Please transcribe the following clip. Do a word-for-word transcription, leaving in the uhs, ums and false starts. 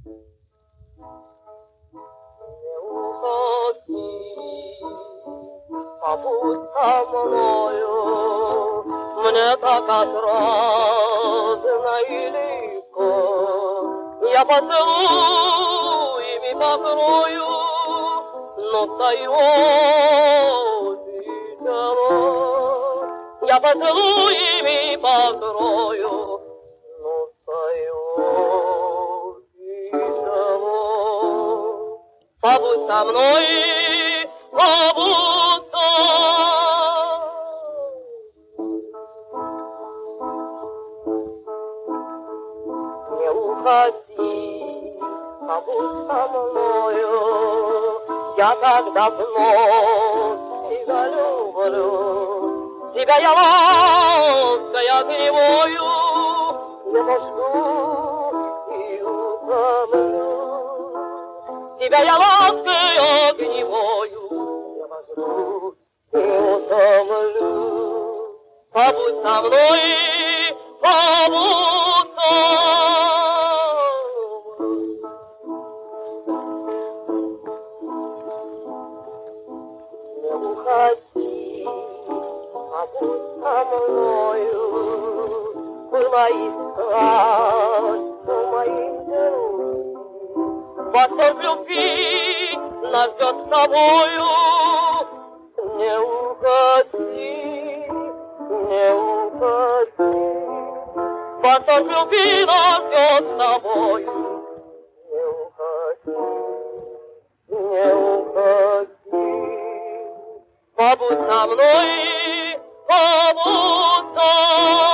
побудь со мною, мне так отрадно и легко. Я поцелуями покрою, но встает тяжело. Я поцелуями покрою, но встает тяжело. Побудь со мной, побудь со мной. Не уходи, побудь со мною, я так давно тебя люблю. Тебя я лаской огневою не пожгу и утомлю. Тебя я лаской огневою не пожгу и утомлю. Побудь со мной, побудь со мной. Не уходи, побудь со мною, была искать моим героем. Восторг любви нас ждет с тобою. Не уходи, не уходи. Восторг любви нас ждет с тобою. Не уходи, не уходи. Побудь со мной, побудь со мной.